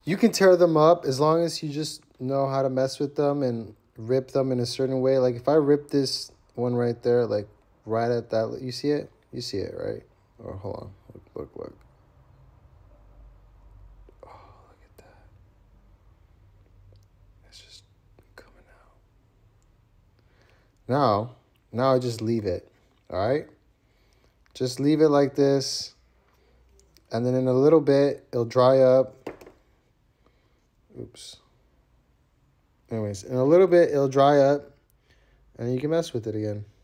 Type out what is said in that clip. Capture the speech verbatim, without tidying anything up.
You can tear them up as long as you just know how to mess with them and rip them in a certain way. Like if I rip this one right there, like right at that, you see it? You see it, right? Or hold on, look, look, look. Oh, look at that. It's just coming out. Now, now I just leave it, all right? Just leave it like this. And then in a little bit, it'll dry up. Oops. Anyways, in a little bit, it'll dry up. And you can mess with it again.